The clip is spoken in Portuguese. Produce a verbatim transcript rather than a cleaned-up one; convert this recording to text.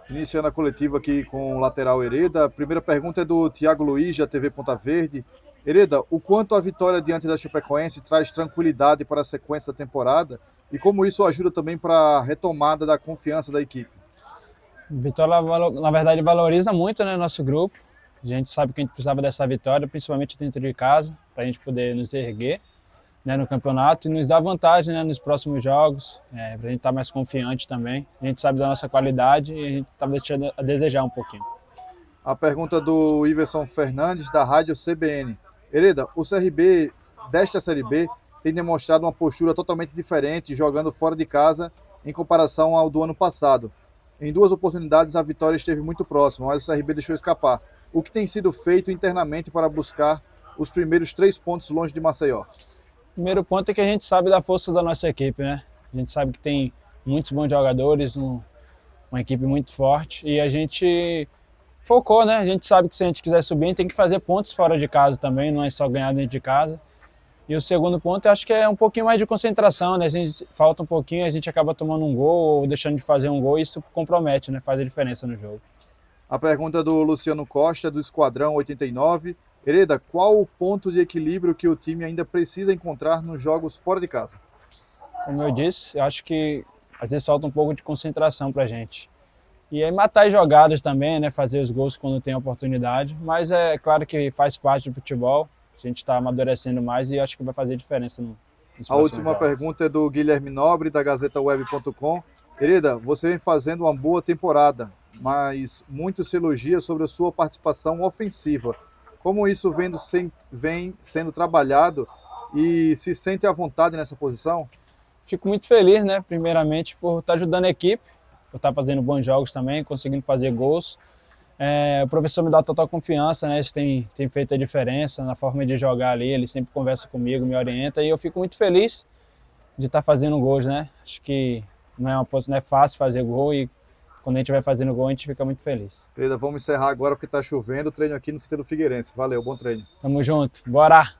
Iniciando a coletiva aqui com o lateral Hereda. A primeira pergunta é do Thiago Luiz, da T V Ponta Verde. Hereda, o quanto a vitória diante da Chapecoense traz tranquilidade para a sequência da temporada e como isso ajuda também para a retomada da confiança da equipe? Vitória, na verdade, valoriza muito, né, nosso grupo. A gente sabe que a gente precisava dessa vitória, principalmente dentro de casa, para a gente poder nos erguer, né, no campeonato e nos dar vantagem, né, nos próximos jogos, é, para a gente estar mais confiante também. A gente sabe da nossa qualidade e a gente está deixando a desejar um pouquinho. A pergunta do Iverson Fernandes, da Rádio C B N. Hereda, o C R B desta Série B tem demonstrado uma postura totalmente diferente, jogando fora de casa em comparação ao do ano passado. Em duas oportunidades a vitória esteve muito próxima, mas o C R B deixou escapar. O que tem sido feito internamente para buscar os primeiros três pontos longe de Maceió? O primeiro ponto é que a gente sabe da força da nossa equipe, né? A gente sabe que tem muitos bons jogadores, um, uma equipe muito forte e a gente focou, né? A gente sabe que se a gente quiser subir, a gente tem que fazer pontos fora de casa também, não é só ganhar dentro de casa. E o segundo ponto, eu acho que é um pouquinho mais de concentração, né? A gente falta um pouquinho, a gente acaba tomando um gol ou deixando de fazer um gol e isso compromete, né? Faz a diferença no jogo. A pergunta do Luciano Costa, do Esquadrão oitenta e nove. Hereda, qual o ponto de equilíbrio que o time ainda precisa encontrar nos jogos fora de casa? Como eu disse, eu acho que às vezes falta um pouco de concentração pra gente. E aí matar as jogadas também, né? Fazer os gols quando tem oportunidade. Mas é claro que faz parte do futebol. A gente está amadurecendo mais e acho que vai fazer diferença no A última jogos. Pergunta é do Guilherme Nobre, da Gazeta Web ponto com. Hereda, você vem fazendo uma boa temporada, mas muito se elogia sobre a sua participação ofensiva. Como isso vem, sem, vem sendo trabalhado e se sente à vontade nessa posição? Fico muito feliz, né? Primeiramente, por estar ajudando a equipe, por estar fazendo bons jogos também, conseguindo fazer gols. É, o professor me dá total confiança, né? Isso tem, tem feito a diferença na forma de jogar ali. Ele sempre conversa comigo, me orienta e eu fico muito feliz de estar fazendo gols, né? Acho que não é, uma, não é fácil fazer gol e quando a gente vai fazendo gol, a gente fica muito feliz. Hereda, vamos encerrar agora porque está chovendo. Treino aqui no C T do Figueirense. Valeu, bom treino. Tamo junto, bora!